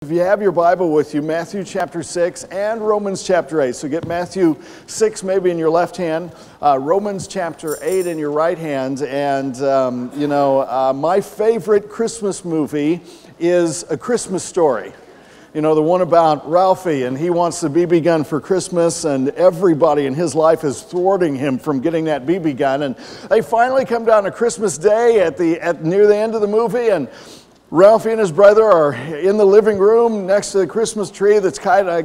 if you have your Bible with you, Matthew chapter 6 and Romans chapter 8. So get Matthew 6 maybe in your left hand, Romans chapter 8 in your right hand. And, my favorite Christmas movie is A Christmas Story. You know, the one about Ralphie, and he wants the BB gun for Christmas, and everybody in his life is thwarting him from getting that BB gun. And they finally come down to Christmas Day near the end of the movie, and Ralphie and his brother are in the living room next to the Christmas tree that's kind of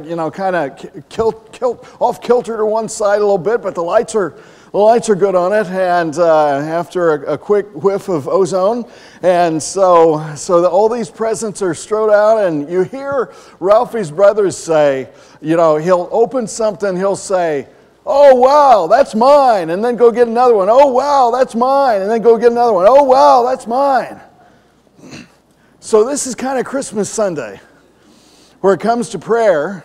off kilter to one side a little bit, but the lights are good on it, and after a quick whiff of ozone, and so all these presents are strode out, and you hear Ralphie's brothers say, he'll open something, he'll say, "Oh, wow, that's mine," and then go get another one. "Oh, wow, that's mine," and then go get another one. "Oh, wow, that's mine." So this is kind of Christmas Sunday, where it comes to prayer,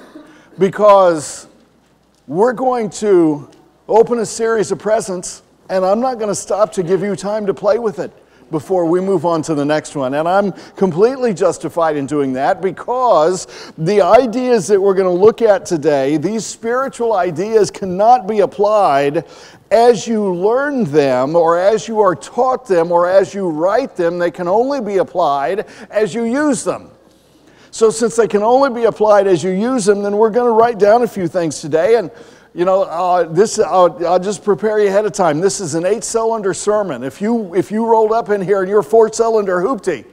because we're going to open a series of presents, and I'm not going to stop to give you time to play with it before we move on to the next one. And I'm completely justified in doing that, because the ideas that we're going to look at today, these spiritual ideas, cannot be applied as you learn them, or as you are taught them, or as you write them. They can only be applied as you use them. So since they can only be applied as you use them, then we're going to write down a few things today. And I'll just prepare you ahead of time. This is an 8-cylinder sermon. If you rolled up in here and you're a 4-cylinder hoopty,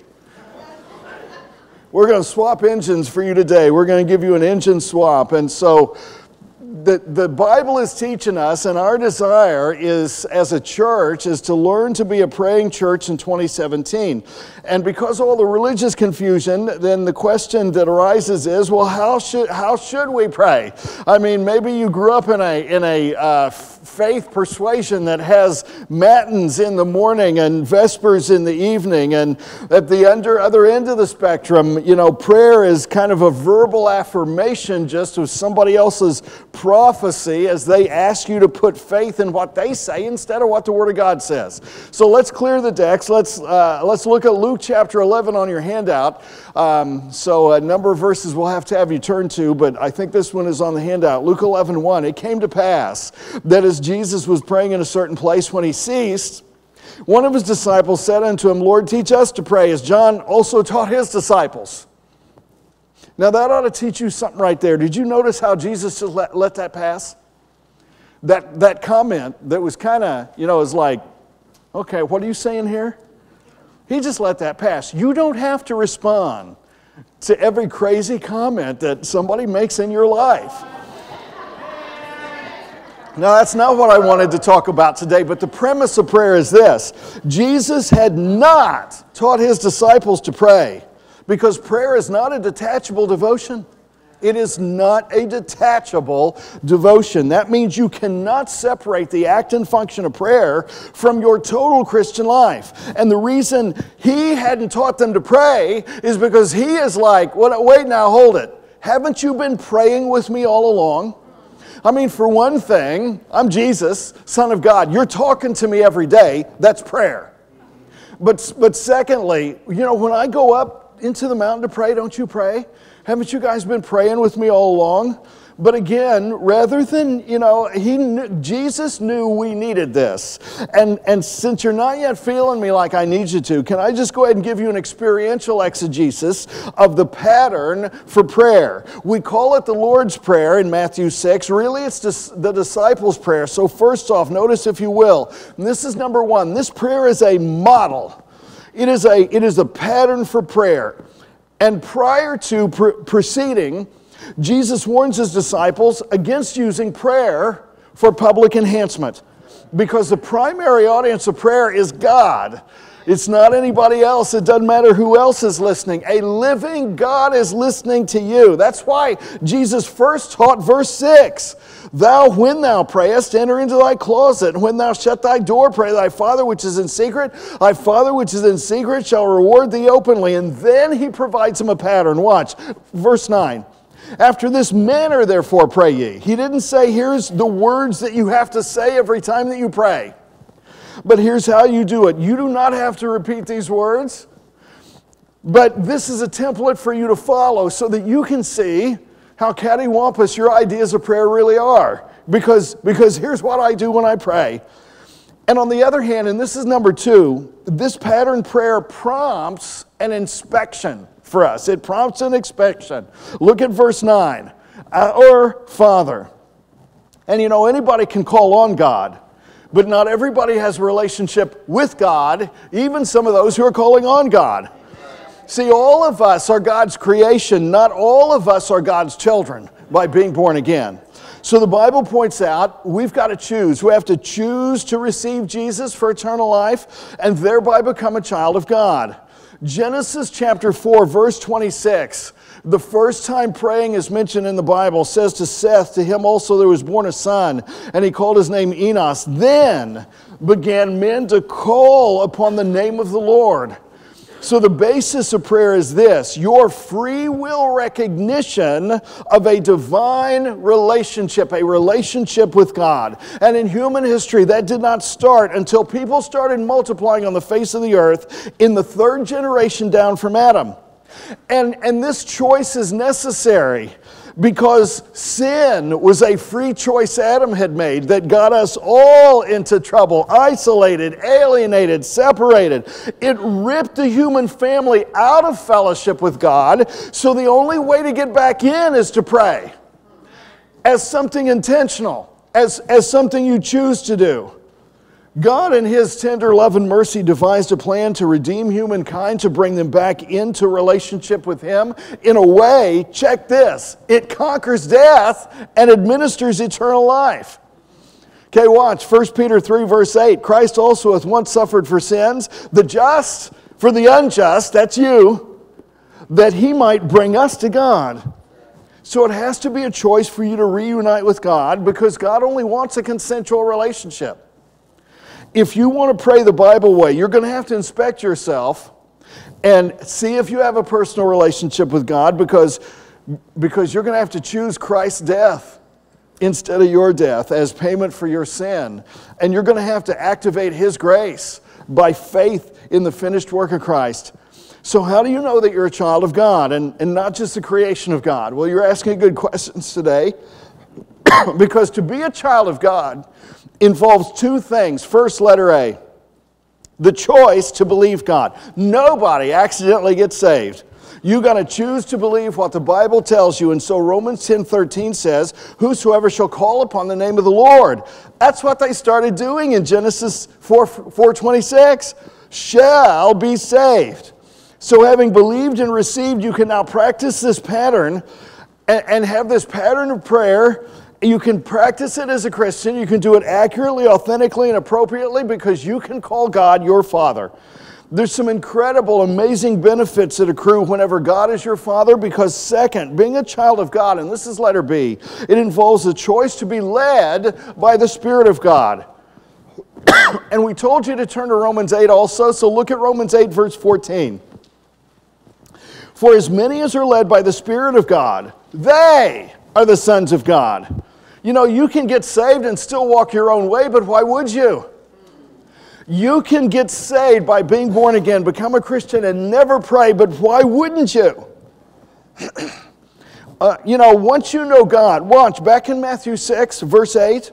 we're going to swap engines for you today. We're going to give you an engine swap. And so the Bible is teaching us, and our desire is, as a church, is to learn to be a praying church in 2017. And because of all the religious confusion, then the question that arises is, well, how should we pray? I mean, maybe you grew up in a faith persuasion that has matins in the morning and vespers in the evening, and at the other end of the spectrum, prayer is kind of a verbal affirmation just of somebody else's prophecy as they ask you to put faith in what they say instead of what the Word of God says. So let's clear the decks. Let's look at Luke chapter 11 on your handout. So a number of verses we'll have you turn to, but I think this one is on the handout. Luke 11:1. It came to pass that as Jesus was praying in a certain place, when he ceased, one of his disciples said unto him, "Lord, teach us to pray, as John also taught his disciples." Now that ought to teach you something right there. Did you notice how Jesus just let that pass? That comment that was kind of, is like, okay, what are you saying here? He just let that pass. You don't have to respond to every crazy comment that somebody makes in your life. Now, that's not what I wanted to talk about today, but the premise of prayer is this. Jesus had not taught his disciples to pray, because prayer is not a detachable devotion. It is not a detachable devotion. That means you cannot separate the act and function of prayer from your total Christian life. And the reason he hadn't taught them to pray is because he is like, wait now, hold it. Haven't you been praying with me all along? I mean, for one thing, I'm Jesus, Son of God. You're talking to me every day. That's prayer. But secondly, when I go up into the mountain to pray, don't you pray? Haven't you guys been praying with me all along? But again, rather than, Jesus knew we needed this. And since you're not yet feeling me like I need you to, can I just go ahead and give you an experiential exegesis of the pattern for prayer? We call it the Lord's Prayer in Matthew 6. Really, it's the disciples' prayer. So first off, notice if you will, and this is number one, this prayer is a model. It is a pattern for prayer. And prior to proceeding, Jesus warns his disciples against using prayer for public enhancement, because the primary audience of prayer is God. It's not anybody else. It doesn't matter who else is listening. A living God is listening to you. That's why Jesus first taught verse 6. Thou, when thou prayest, enter into thy closet, and when thou shut thy door, pray thy Father which is in secret. Thy Father which is in secret shall reward thee openly. And then he provides him a pattern. Watch, verse 9. After this manner, therefore, pray ye. He didn't say, here's the words that you have to say every time that you pray. But here's how you do it. You do not have to repeat these words. But this is a template for you to follow so that you can see how cattywampus your ideas of prayer really are. Because here's what I do when I pray. And on the other hand, and this is number 2, this pattern prayer prompts an inspection for us. It prompts an inspection. Look at verse 9. Our Father. And anybody can call on God, but not everybody has a relationship with God, even some of those who are calling on God. See, all of us are God's creation. Not all of us are God's children by being born again. So the Bible points out we've got to choose. We have to choose to receive Jesus for eternal life and thereby become a child of God. Genesis chapter 4, verse 26, the first time praying is mentioned in the Bible, says to Seth, to him also there was born a son, and he called his name Enos. Then began men to call upon the name of the Lord. So the basis of prayer is this: your free will recognition of a divine relationship, a relationship with God. And in human history, that did not start until people started multiplying on the face of the earth in the 3rd generation down from Adam. And this choice is necessary because sin was a free choice Adam had made that got us all into trouble, isolated, alienated, separated. It ripped the human family out of fellowship with God, so the only way to get back in is to pray as something intentional, as something you choose to do. God in His tender love and mercy devised a plan to redeem humankind, to bring them back into relationship with Him in a way, check this, it conquers death and administers eternal life. Okay, watch, 1 Peter 3 verse 8, Christ also hath once suffered for sins, the just for the unjust, that's you, that He might bring us to God. So it has to be a choice for you to reunite with God, because God only wants a consensual relationship. If you want to pray the Bible way, you're going to have to inspect yourself and see if you have a personal relationship with God, because you're going to have to choose Christ's death instead of your death as payment for your sin. And you're going to have to activate His grace by faith in the finished work of Christ. So how do you know that you're a child of God and not just the creation of God? Well, you're asking good questions today. Because to be a child of God involves 2 things. First, letter A, the choice to believe God. Nobody accidentally gets saved. You got to choose to believe what the Bible tells you. And so Romans 10:13 says, whosoever shall call upon the name of the Lord. That's what they started doing in Genesis 4:26. Shall be saved. So having believed and received, you can now practice this pattern and have this pattern of prayer. You can practice it as a Christian. You can do it accurately, authentically, and appropriately, because you can call God your Father. There's some incredible, amazing benefits that accrue whenever God is your Father, because second, being a child of God, and this is letter B, it involves a choice to be led by the Spirit of God. And we told you to turn to Romans 8 also, so look at Romans 8 verse 14. For as many as are led by the Spirit of God, they are the sons of God. You know, you can get saved and still walk your own way, but why would you? You can get saved by being born again, become a Christian, and never pray, but why wouldn't you? Once you know God, watch, back in Matthew 6, verse 8,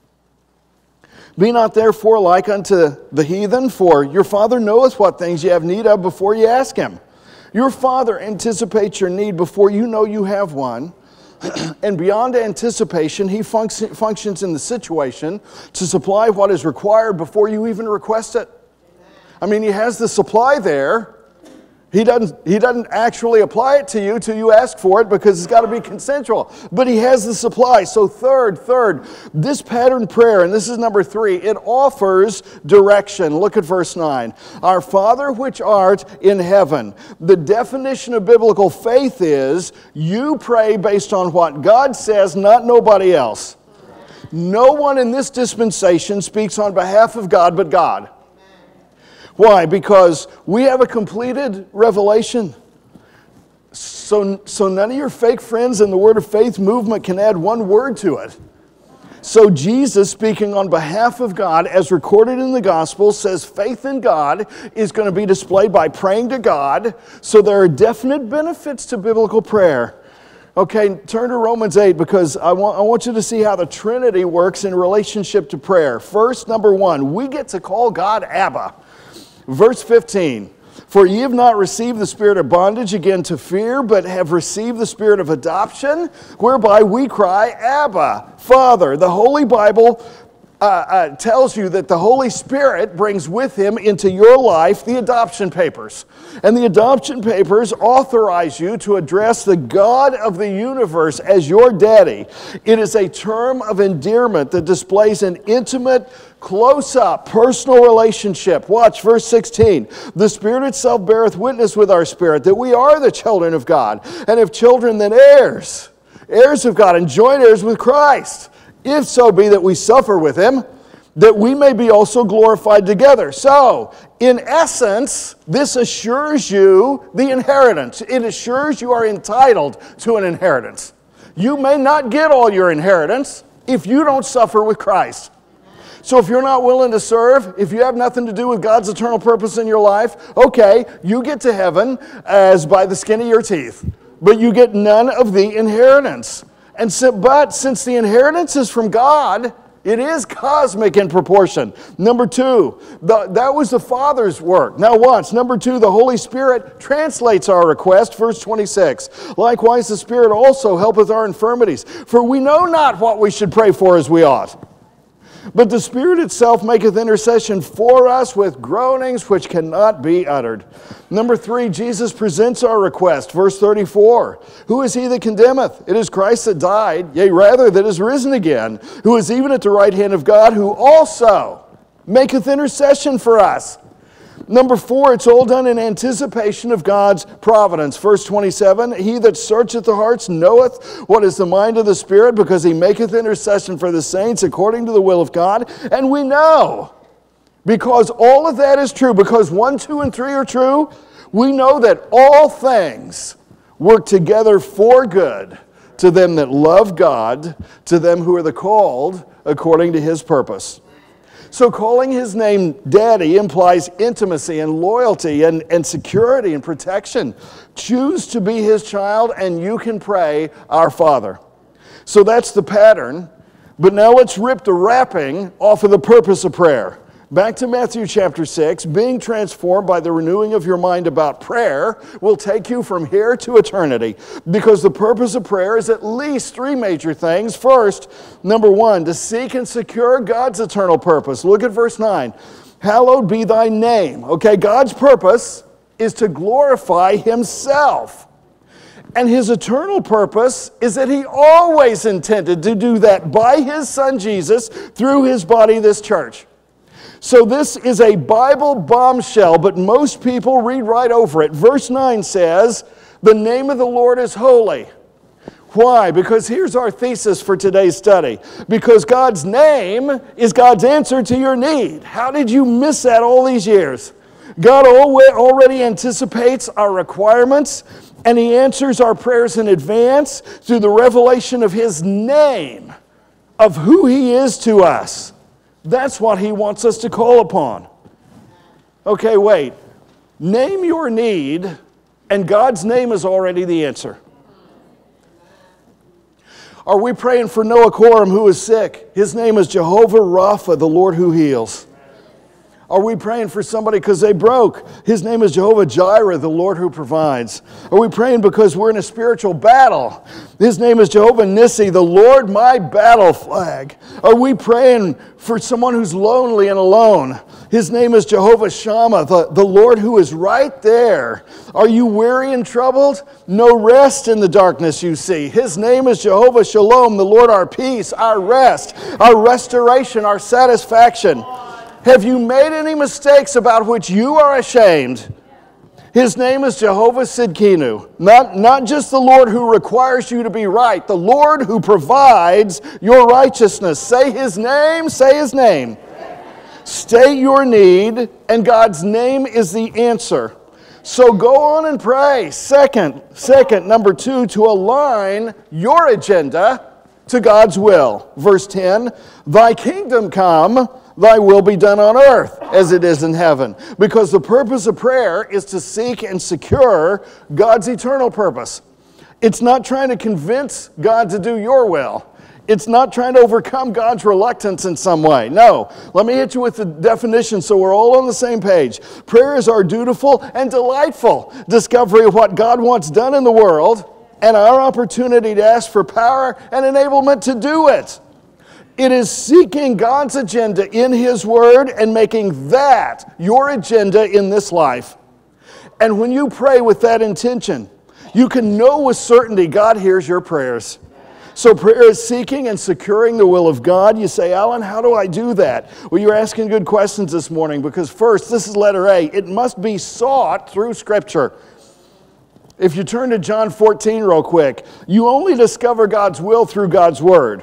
be not therefore like unto the heathen, for your Father knoweth what things ye have need of before ye ask Him. Your Father anticipates your need before you know you have one. And beyond anticipation, He functions in the situation to supply what is required before you even request it. I mean, He has the supply there. He doesn't actually apply it to you till you ask for it, because it's got to be consensual. But He has the supply. So third, this pattern prayer, and this is number 3, it offers direction. Look at verse 9. Our Father which art in heaven. The definition of biblical faith is you pray based on what God says, not nobody else. No one in this dispensation speaks on behalf of God but God. Why? Because we have a completed revelation. So none of your fake friends in the Word of Faith movement can add one word to it. So Jesus, speaking on behalf of God, as recorded in the Gospel, says faith in God is going to be displayed by praying to God. So there are definite benefits to biblical prayer. Okay, turn to Romans 8 because I want you to see how the Trinity works in relationship to prayer. First, number one, we get to call God Abba. Verse 15. For ye have not received the spirit of bondage again to fear, but have received the spirit of adoption, whereby we cry, Abba, Father. The Holy Bible tells you that the Holy Spirit brings with him into your life the adoption papers. And the adoption papers authorize you to address the God of the universe as your daddy. It is a term of endearment that displays an intimate, close-up, personal relationship. Watch verse 16. The Spirit itself beareth witness with our spirit that we are the children of God. And if children, then heirs. Heirs of God and joint heirs with Christ. If so be that we suffer with him, that we may be also glorified together. So, in essence, this assures you the inheritance. It assures you are entitled to an inheritance. You may not get all your inheritance if you don't suffer with Christ. So if you're not willing to serve, if you have nothing to do with God's eternal purpose in your life, okay, you get to heaven as by the skin of your teeth. But you get none of the inheritance. But since the inheritance is from God, it is cosmic in proportion. Number two, that was the Father's work. Now watch, number two, the Holy Spirit translates our request, verse 26. Likewise, the Spirit also helpeth our infirmities, for we know not what we should pray for as we ought. But the Spirit itself maketh intercession for us with groanings which cannot be uttered. Number three, Jesus presents our request. Verse 34, who is he that condemneth? It is Christ that died, yea, rather that is risen again, who is even at the right hand of God, who also maketh intercession for us. Number four, it's all done in anticipation of God's providence. Verse 27, he that searcheth the hearts knoweth what is the mind of the Spirit, because he maketh intercession for the saints according to the will of God. And we know, because all of that is true, because 1, 2, and 3 are true, we know that all things work together for good to them that love God, to them who are the called according to his purpose. So calling his name Daddy implies intimacy and loyalty and security and protection. Choose to be his child and you can pray, Our Father. So that's the pattern. But now let's rip the wrapping off of the purpose of prayer. Back to Matthew chapter 6, being transformed by the renewing of your mind about prayer will take you from here to eternity. Because the purpose of prayer is at least three major things. First, number one, to seek and secure God's eternal purpose. Look at verse 9. Hallowed be thy name. Okay, God's purpose is to glorify himself. And his eternal purpose is that he always intended to do that by his Son Jesus through his body, this church. So this is a Bible bombshell, but most people read right over it. Verse 9 says, the name of the Lord is holy. Why? Because here's our thesis for today's study. Because God's name is God's answer to your need. How did you miss that all these years? God already anticipates our requirements, and he answers our prayers in advance through the revelation of his name, of who he is to us. That's what he wants us to call upon. Okay, wait. Name your need, and God's name is already the answer. Are we praying for Noah Coram, who is sick? His name is Jehovah Rapha, the Lord who heals. Are we praying for somebody because they broke? His name is Jehovah Jireh, the Lord who provides. Are we praying because we're in a spiritual battle? His name is Jehovah Nissi, the Lord my battle flag. Are we praying for someone who's lonely and alone? His name is Jehovah Shammah, the Lord who is right there. Are you weary and troubled? No rest in the darkness you see. His name is Jehovah Shalom, the Lord our peace, our rest, our restoration, our satisfaction. Have you made any mistakes about which you are ashamed? His name is Jehovah Sidkenu. Not just the Lord who requires you to be right, the Lord who provides your righteousness. Say his name, say his name. State your need, and God's name is the answer. So go on and pray. Second, number two, to align your agenda to God's will. Verse 10, thy kingdom come, thy will be done on earth as it is in heaven. Because the purpose of prayer is to seek and secure God's eternal purpose. It's not trying to convince God to do your will. It's not trying to overcome God's reluctance in some way. No. Let me hit you with the definition so we're all on the same page. Prayer is our dutiful and delightful discovery of what God wants done in the world and our opportunity to ask for power and enablement to do it. It is seeking God's agenda in His Word and making that your agenda in this life. And when you pray with that intention, you can know with certainty God hears your prayers. So prayer is seeking and securing the will of God. You say, Alan, how do I do that? Well, you're asking good questions this morning because first, this is letter A. It must be sought through Scripture. If you turn to John 14 real quick, you only discover God's will through God's Word.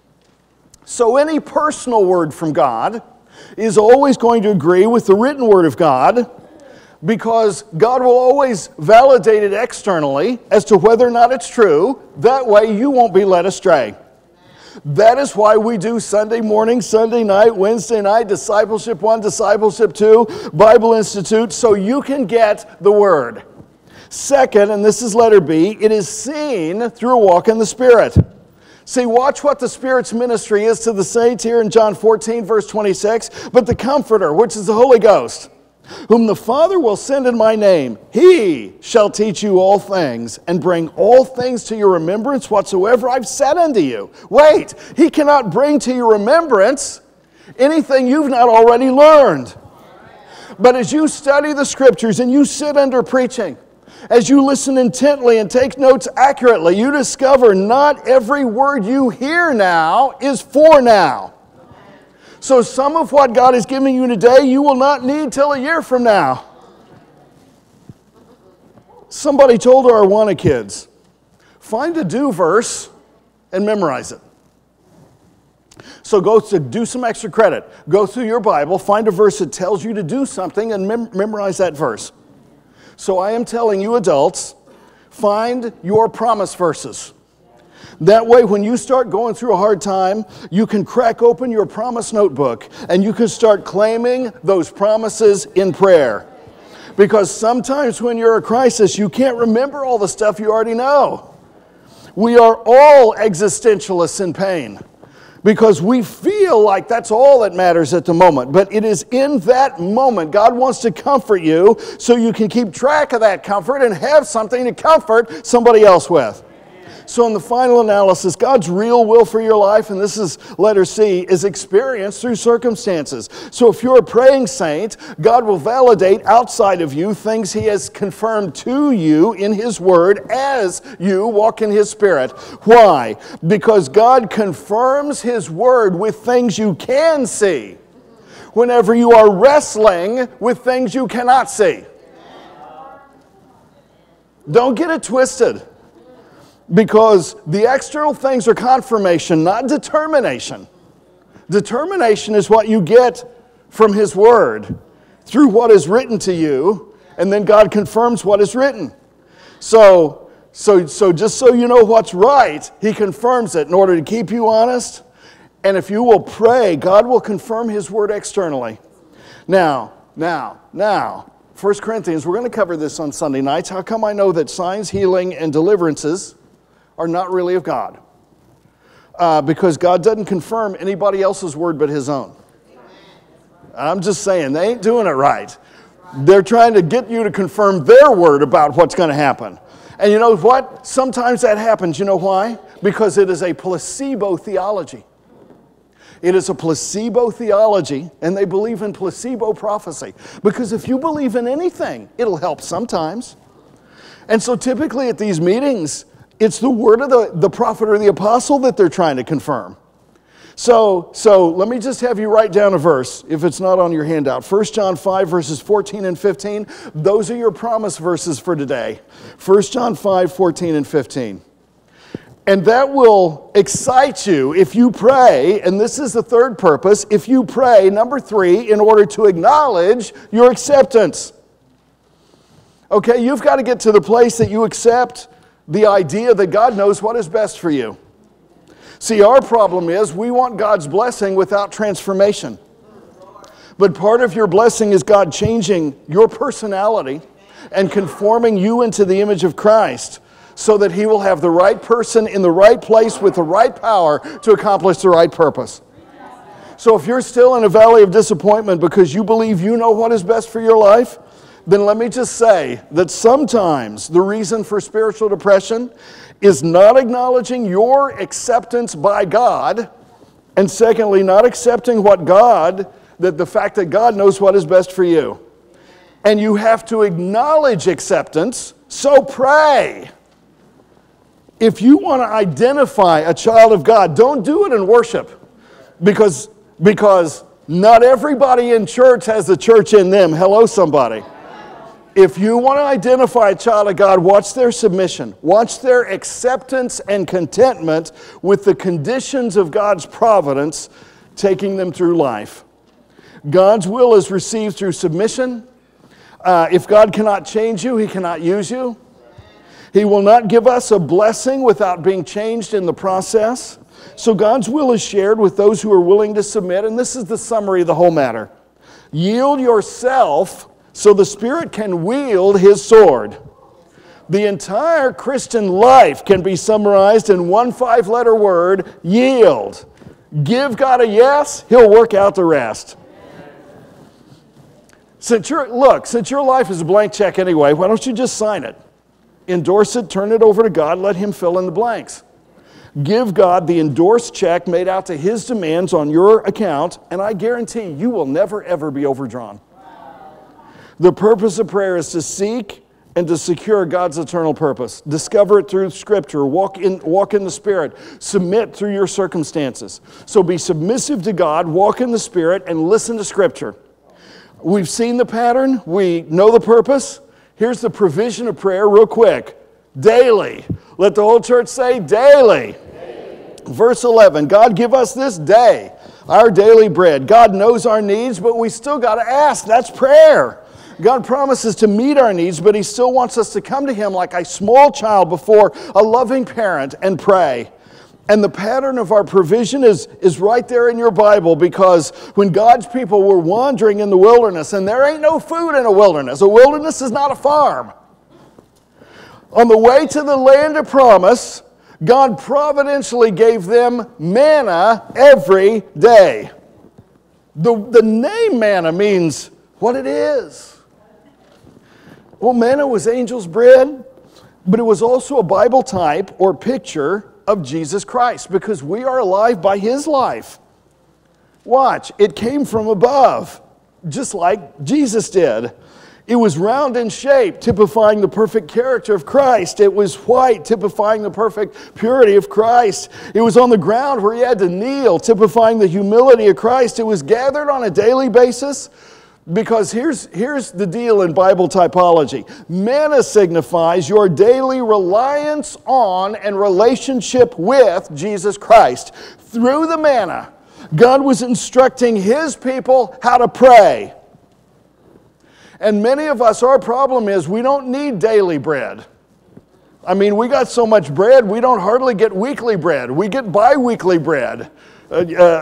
So any personal word from God is always going to agree with the written Word of God, because God will always validate it externally as to whether or not it's true. That way you won't be led astray. That is why we do Sunday morning, Sunday night, Wednesday night, Discipleship 1, Discipleship 2, Bible Institute, so you can get the Word. Second, and this is letter B, it is seen through a walk in the Spirit. See, watch what the Spirit's ministry is to the saints here in John 14, verse 26. But the Comforter, which is the Holy Ghost, whom the Father will send in my name, He shall teach you all things and bring all things to your remembrance whatsoever I've said unto you. Wait, He cannot bring to your remembrance anything you've not already learned. But as you study the Scriptures and you sit under preaching, as you listen intently and take notes accurately, you discover not every word you hear now is for now. So some of what God is giving you today, you will not need till a year from now. Somebody told our Awana kids, find a do verse and memorize it. So go to do some extra credit. Go through your Bible, find a verse that tells you to do something and memorize that verse. So I am telling you adults, find your promise verses. That way, when you start going through a hard time, you can crack open your promise notebook and you can start claiming those promises in prayer. Because sometimes when you're in a crisis, you can't remember all the stuff you already know. We are all existentialists in pain because we feel like that's all that matters at the moment. But it is in that moment God wants to comfort you so you can keep track of that comfort and have something to comfort somebody else with. So in the final analysis, God's real will for your life, and this is letter C, is experienced through circumstances. So if you're a praying saint, God will validate outside of you things He has confirmed to you in His Word as you walk in His Spirit. Why? Because God confirms His Word with things you can see whenever you are wrestling with things you cannot see. Don't get it twisted. Because the external things are confirmation, not determination. Determination is what you get from His Word through what is written to you, and then God confirms what is written. So just so you know what's right, He confirms it in order to keep you honest. And if you will pray, God will confirm His Word externally. Now, 1 Corinthians, we're going to cover this on Sunday nights. How come I know that signs, healing, and deliverances are not really of God? Because God doesn't confirm anybody else's word but His own. I'm just saying, they ain't doing it right. They're trying to get you to confirm their word about what's going to happen. And you know what? Sometimes that happens. You know why? Because it is a placebo theology. It is a placebo theology, and they believe in placebo prophecy. Because if you believe in anything, it'll help sometimes. And so typically at these meetings, it's the word of the prophet or the apostle that they're trying to confirm. So let me just have you write down a verse, if it's not on your handout. 1 John 5, verses 14 and 15. Those are your promise verses for today. 1 John 5, 14 and 15. And that will excite you if you pray, and this is the third purpose, if you pray, number 3, in order to acknowledge your acceptance. Okay, you've got to get to the place that you accept the idea that God knows what is best for you. See, our problem is we want God's blessing without transformation. But part of your blessing is God changing your personality and conforming you into the image of Christ so that He will have the right person in the right place with the right power to accomplish the right purpose. So if you're still in a valley of disappointment because you believe you know what is best for your life, then let me just say that sometimes the reason for spiritual depression is not acknowledging your acceptance by God, and secondly, not accepting the fact that God knows what is best for you. And you have to acknowledge acceptance, so pray. If you want to identify a child of God, don't do it in worship, because not everybody in church has the church in them. Hello, somebody. If you want to identify a child of God, watch their submission. Watch their acceptance and contentment with the conditions of God's providence taking them through life. God's will is received through submission. If God cannot change you, He cannot use you. He will not give us a blessing without being changed in the process. So God's will is shared with those who are willing to submit, and this is the summary of the whole matter. Yield yourself so the Spirit can wield His sword. The entire Christian life can be summarized in one 5-letter word: yield. Give God a yes, He'll work out the rest. Since your life is a blank check anyway, why don't you just sign it? Endorse it, turn it over to God, let Him fill in the blanks. Give God the endorsed check made out to His demands on your account, and I guarantee you will never ever be overdrawn. The purpose of prayer is to seek and to secure God's eternal purpose. Discover it through Scripture. Walk in the Spirit. Submit through your circumstances. So be submissive to God, walk in the Spirit, and listen to Scripture. We've seen the pattern. We know the purpose. Here's the provision of prayer real quick. Daily. Let the whole church say daily. Verse 11, God give us this day our daily bread. God knows our needs, but we still got to ask. That's prayer. God promises to meet our needs, but He still wants us to come to Him like a small child before a loving parent and pray. And the pattern of our provision is right there in your Bible, because when God's people were wandering in the wilderness, and there ain't no food in a wilderness is not a farm. On the way to the land of promise, God providentially gave them manna every day. The name manna means what it is. Well, manna was angel's bread, but it was also a Bible type or picture of Jesus Christ, because we are alive by His life. Watch, it came from above, just like Jesus did. It was round in shape, typifying the perfect character of Christ. It was white, typifying the perfect purity of Christ. It was on the ground where He had to kneel, typifying the humility of Christ. It was gathered on a daily basis, because here's the deal in Bible typology. Manna signifies your daily reliance on and relationship with Jesus Christ. Through the manna, God was instructing His people how to pray. And many of us, our problem is we don't need daily bread. I mean, we got so much bread, we don't hardly get weekly bread. We get bi-weekly bread. So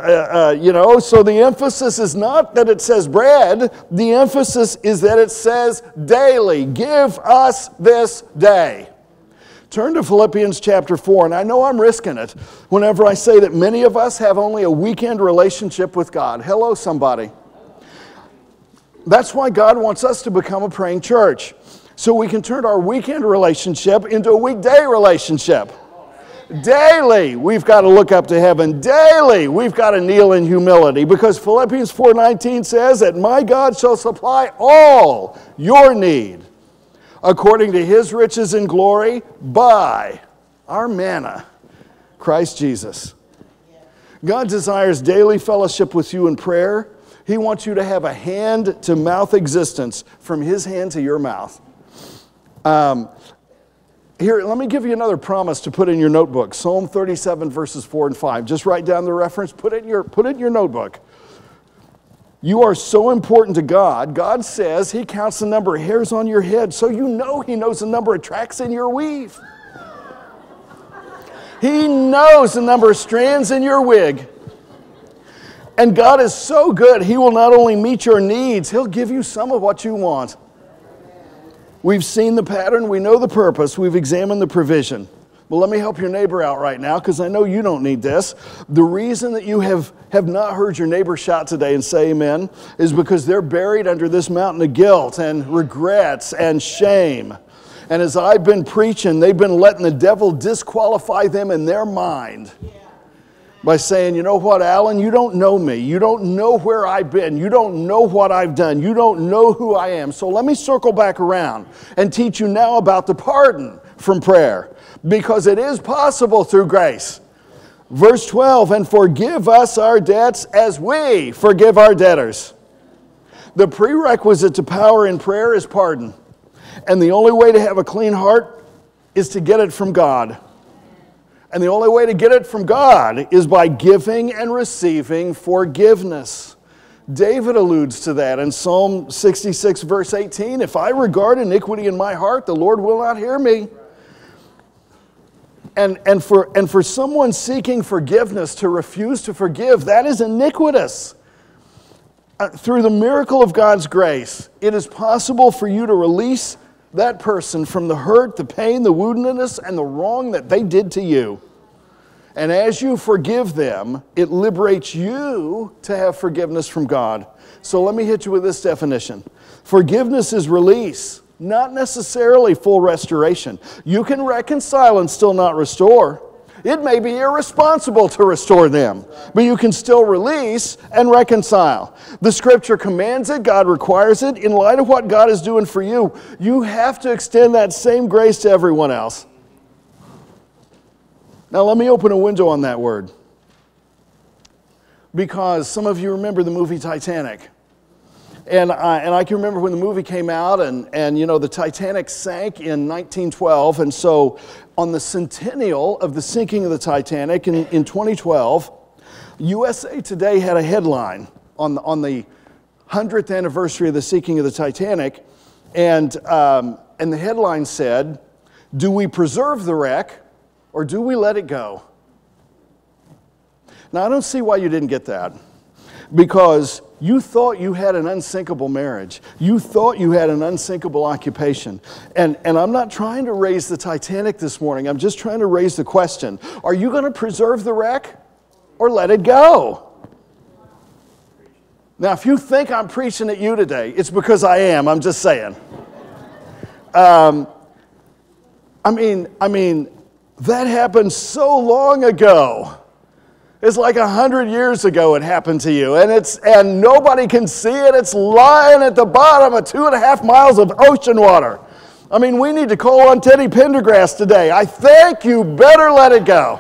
the emphasis is not that it says bread. The emphasis is that it says daily. Give us this day. Turn to Philippians chapter 4, and I know I'm risking it whenever I say that many of us have only a weekend relationship with God. Hello, somebody. That's why God wants us to become a praying church, so we can turn our weekend relationship into a weekday relationship. Daily, we've got to look up to heaven. Daily, we've got to kneel in humility, because Philippians 4:19 says that my God shall supply all your need according to His riches in glory by our manna, Christ Jesus. God desires daily fellowship with you in prayer. He wants you to have a hand-to-mouth existence, from His hand to your mouth. Here, let me give you another promise to put in your notebook. Psalm 37, verses 4 and 5. Just write down the reference. Put it in your notebook. You are so important to God. God says He counts the number of hairs on your head, so you know He knows the number of tracks in your weave. He knows the number of strands in your wig. And God is so good, He will not only meet your needs, He'll give you some of what you want. We've seen the pattern, we know the purpose, we've examined the provision. Well, let me help your neighbor out right now, because I know you don't need this. The reason that you have not heard your neighbor shout today and say amen is because they're buried under this mountain of guilt and regrets and shame. And as I've been preaching, they've been letting the devil disqualify them in their mind by saying, you know what, Alan, you don't know me. You don't know where I've been. You don't know what I've done. You don't know who I am. So let me circle back around and teach you now about the pardon from prayer, because it is possible through grace. Verse 12, and forgive us our debts as we forgive our debtors. The prerequisite to power in prayer is pardon. And the only way to have a clean heart is to get it from God. And the only way to get it from God is by giving and receiving forgiveness. David alludes to that in Psalm 66, verse 18. If I regard iniquity in my heart, the Lord will not hear me. And for someone seeking forgiveness to refuse to forgive, that is iniquitous. Through the miracle of God's grace, it is possible for you to release that person from the hurt, the pain, the woundedness, and the wrong that they did to you. And as you forgive them, it liberates you to have forgiveness from God. So let me hit you with this definition. Forgiveness is release, not necessarily full restoration. You can reconcile and still not restore. It may be irresponsible to restore them, but you can still release and reconcile. The Scripture commands it, God requires it. In light of what God is doing for you, you have to extend that same grace to everyone else. Now let me open a window on that word, because some of you remember the movie Titanic. And I can remember when the movie came out, and you know, the Titanic sank in 1912, and so on the centennial of the sinking of the Titanic in 2012, USA Today had a headline on the 100th anniversary of the sinking of the Titanic, and the headline said, "Do we preserve the wreck, or do we let it go?" Now, I don't see why you didn't get that, because you thought you had an unsinkable marriage. You thought you had an unsinkable occupation. And I'm not trying to raise the Titanic this morning. I'm just trying to raise the question. Are you going to preserve the wreck or let it go? Now, if you think I'm preaching at you today, it's because I am. I'm just saying. I mean, that happened so long ago. It's like 100 years ago it happened to you, and nobody can see it. It's lying at the bottom of 2.5 miles of ocean water. I mean, we need to call on Teddy Pendergrass today. I think you better let it go.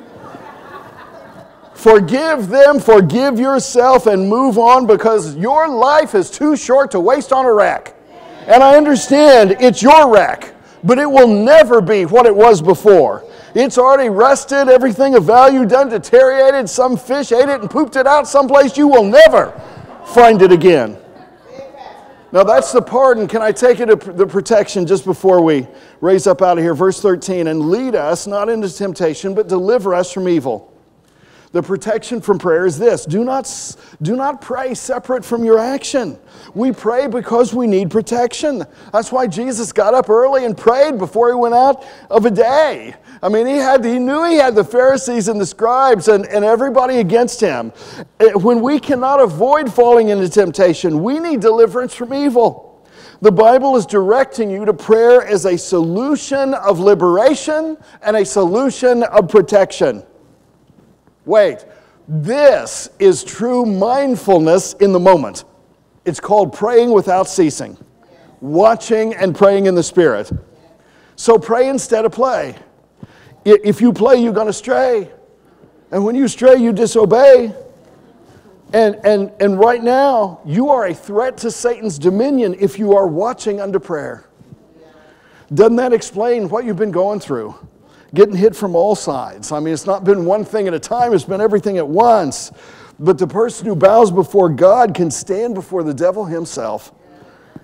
Forgive them, forgive yourself, and move on, because your life is too short to waste on a wreck. And I understand it's your wreck, but it will never be what it was before. It's already rusted, everything of value done, deteriorated. Some fish ate it and pooped it out someplace. You will never find it again. Now that's the pardon. Can I take it to the protection just before we raise up out of here? Verse 13, and lead us not into temptation, but deliver us from evil. The protection from prayer is this. Do not pray separate from your action. We pray because we need protection. That's why Jesus got up early and prayed before he went out of a day. I mean, he knew he had the Pharisees and the scribes and everybody against him. When we cannot avoid falling into temptation, we need deliverance from evil. The Bible is directing you to prayer as a solution of liberation and a solution of protection. Wait, this is true mindfulness in the moment. It's called praying without ceasing, watching and praying in the Spirit. So pray instead of play. If you play, you're going to stray. And when you stray, you disobey. And right now, you are a threat to Satan's dominion if you are watching under prayer. Doesn't that explain what you've been going through? Getting hit from all sides. I mean, it's not been one thing at a time, it's been everything at once. But the person who bows before God can stand before the devil himself.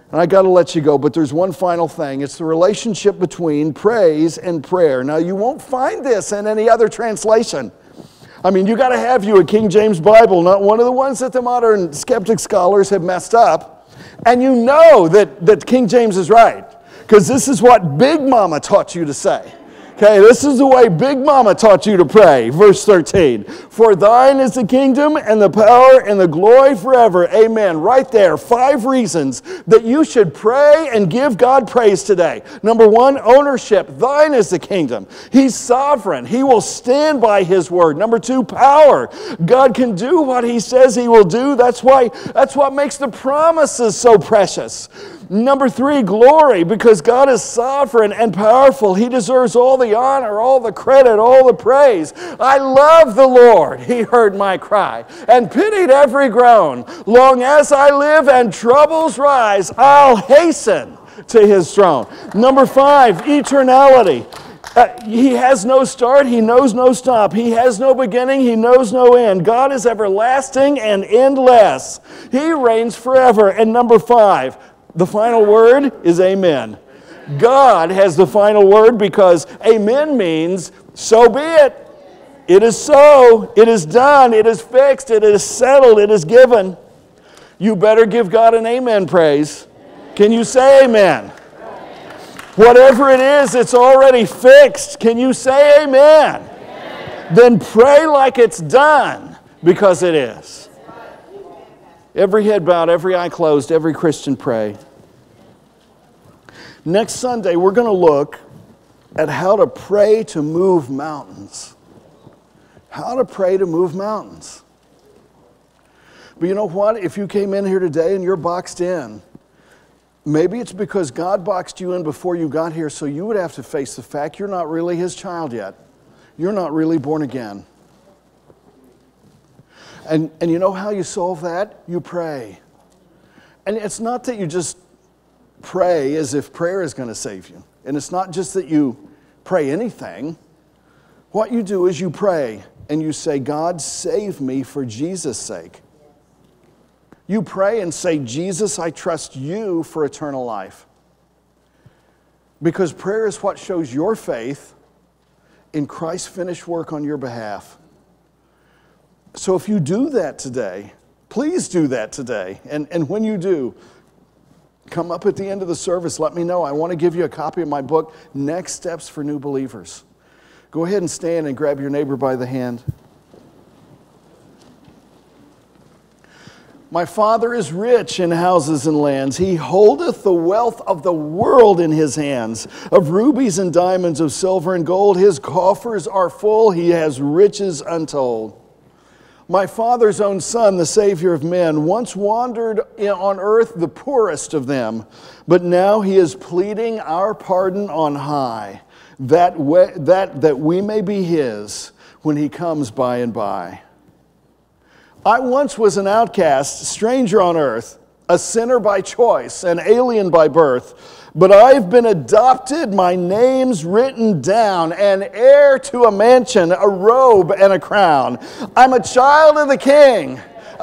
And I got to let you go, but there's one final thing. It's the relationship between praise and prayer. Now, you won't find this in any other translation. I mean, you got to have you a King James Bible, not one of the ones that the modern skeptic scholars have messed up. And you know that King James is right, because this is what Big Mama taught you to say. Okay, this is the way Big Mama taught you to pray. Verse 13. For thine is the kingdom and the power and the glory forever. Amen. Right there, 5 reasons that you should pray and give God praise today. Number 1, ownership. Thine is the kingdom. He's sovereign. He will stand by His word. Number 2, power. God can do what He says He will do. That's what makes the promises so precious. Number 3, glory, because God is sovereign and powerful. He deserves all the honor, all the credit, all the praise. I love the Lord. He heard my cry and pitied every groan. Long as I live and troubles rise, I'll hasten to His throne. Number 5, eternality. He has no start, He knows no stop. He has no beginning, He knows no end. God is everlasting and endless. He reigns forever. And number 5, the final word is amen. God has the final word, because amen means so be it. It is so. It is done. It is fixed. It is settled. It is given. You better give God an amen praise. Can you say amen? Whatever it is, it's already fixed. Can you say amen? Then pray like it's done, because it is. Every head bowed, every eye closed, every Christian pray. Next Sunday, we're going to look at how to pray to move mountains. How to pray to move mountains. But you know what? If you came in here today and you're boxed in, maybe it's because God boxed you in before you got here, so you would have to face the fact you're not really His child yet. You're not really born again. And you know how you solve that? You pray. And it's not that you just pray as if prayer is going to save you. And it's not just that you pray anything. What you do is you pray and you say, God, save me for Jesus' sake. You pray and say, Jesus, I trust you for eternal life. Because prayer is what shows your faith in Christ's finished work on your behalf. So if you do that today, please do that today. And when you do, come up at the end of the service, let me know. I want to give you a copy of my book, Next Steps for New Believers. Go ahead and stand and grab your neighbor by the hand. My Father is rich in houses and lands. He holdeth the wealth of the world in His hands. Of rubies and diamonds, of silver and gold, His coffers are full. He has riches untold. My Father's own Son, the Savior of men, once wandered on earth the poorest of them, but now He is pleading our pardon on high, that we may be His when He comes by and by. I once was an outcast, stranger on earth, a sinner by choice, an alien by birth. But I've been adopted, my name's written down, an heir to a mansion, a robe, and a crown. I'm a child of the King,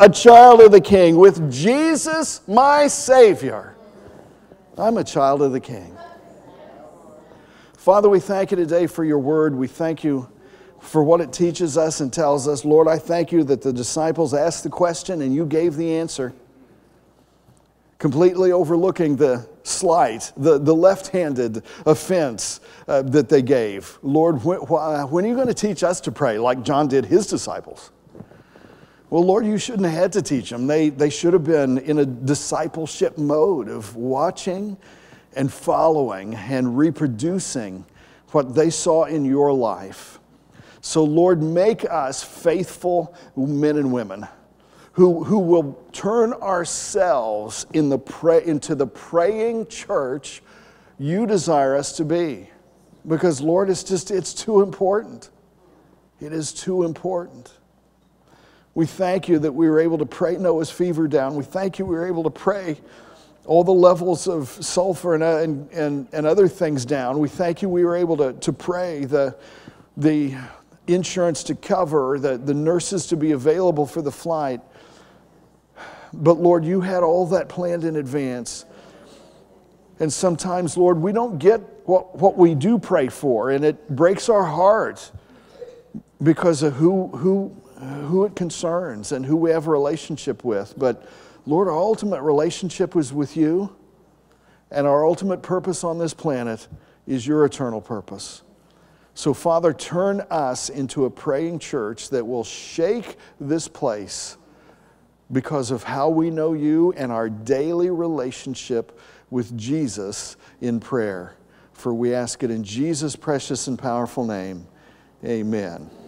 with Jesus, my Savior. I'm a child of the King. Father, we thank you today for your word. We thank you for what it teaches us and tells us. Lord, I thank you that the disciples asked the question and you gave the answer, completely overlooking the slight, the left-handed offense that they gave. Lord, when are you going to teach us to pray like John did his disciples? Well, Lord, you shouldn't have had to teach them. They should have been in a discipleship mode of watching and following and reproducing what they saw in your life. So, Lord, make us faithful men and women who will turn ourselves into the praying church you desire us to be. Because, Lord, it's too important. It is too important. We thank you that we were able to pray Noah's fever down. We thank you we were able to pray all the levels of sulfur and other things down. We thank you we were able to pray the insurance to cover, the nurses to be available for the flight. But Lord, you had all that planned in advance. And sometimes, Lord, we don't get what we do pray for, and it breaks our heart because of who it concerns and who we have a relationship with. But Lord, our ultimate relationship is with you, and our ultimate purpose on this planet is your eternal purpose. So Father, turn us into a praying church that will shake this place because of how we know you and our daily relationship with Jesus in prayer. For we ask it in Jesus' precious and powerful name. Amen.